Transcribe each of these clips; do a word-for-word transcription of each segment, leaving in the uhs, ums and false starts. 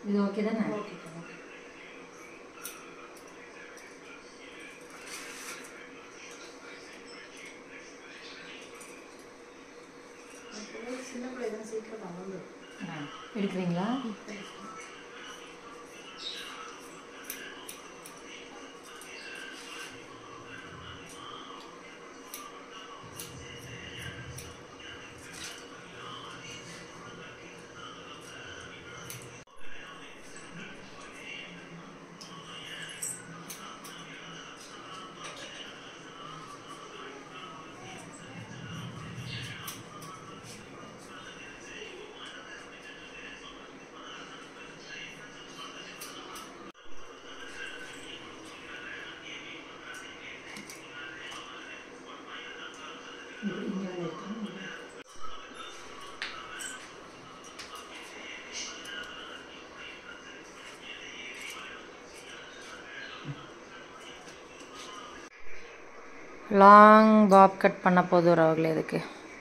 இது ஓகே தானே? Okay okay. சின்ன பிள்ளை தான் சீக்கிரம் வந்து எடுக்கிறீங்களா? லாங் பாப் கட் பண்ண போதும் ராகுல். இதுக்கு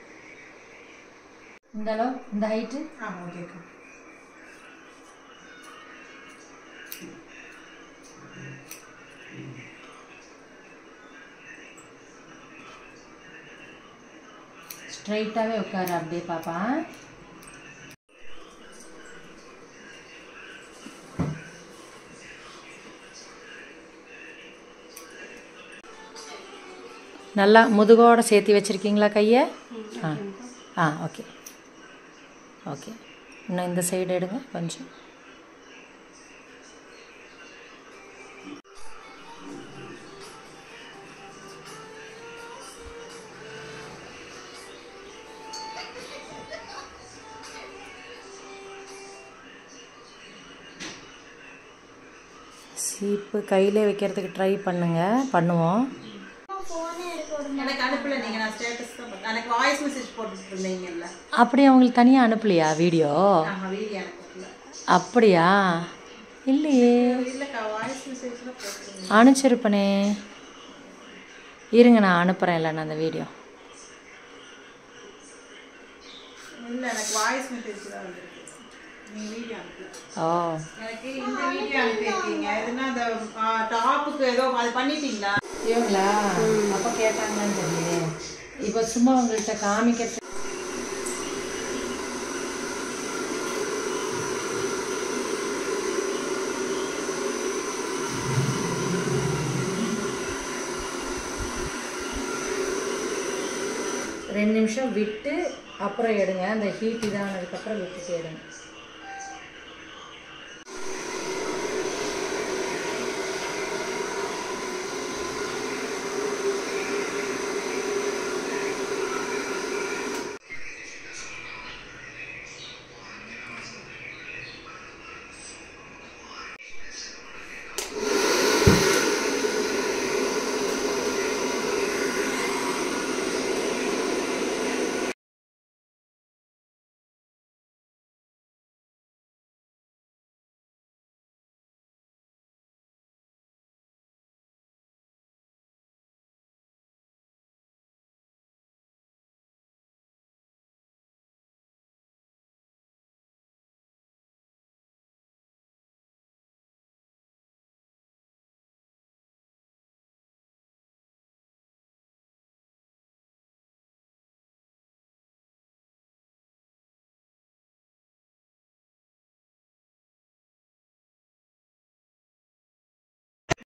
இந்த அளவு, இந்த ஹைட்டு. ஆ ஓகேக்கா. ஸ்ட்ரைட்டாகவே உட்காரு அப்படியே பாப்பா. நல்லா முதுகோடு சேர்த்து வச்சுருக்கீங்களா கையை? ஆ ஆ ஓகே ஓகே. இன்னும் இந்த சைடு எடுங்க கொஞ்சம். சீப்பு கையிலே வைக்கிறதுக்கு ட்ரை பண்ணுங்கள், பண்ணுவோம். எனக்கு அனுப்பல நீங்க, நான் ஸ்டேட்டஸ் தான் பார்த்தேன். எனக்கு வாய்ஸ் மெசேஜ் போட்டுட்டு இருந்தீங்கல்ல, அப்படி அவங்களுக்கு தனியாக அனுப்பலையா வீடியோ? ஆமா வீடியோ அனுப்பல. அப்படியா? இல்லையே, இல்லக்கா வாய்ஸ் மெசேஜ்ல போட்டுருங்க. அனுப்பிச்சிருப்பனே. இருங்க நான் அனுப்புகிறேன் இல்லைண்ணா அந்த வீடியோ. இல்ல எனக்கு வாய்ஸ் மெசேஜ் தான் வந்திருக்கு. நீ வீடியோ அனுப்பல. ஓ எனக்கு இந்த வீடியோ அனுப்பியிருக்கீங்க. எதுனா அந்த டாப்புக்கு ஏதோ அது பண்ணிட்டீங்களா? இவங்களா அப்போ கேட்டாங்களான்னு தெரியல. இப்போ சும்மா உங்கள்கிட்ட காமிக்கிறது. ரெண்டு நிமிஷம் விட்டு அப்புறம் எடுங்க. அந்த ஹீட் இதானதுக்கப்புறம் விட்டுட்டு எடுங்க.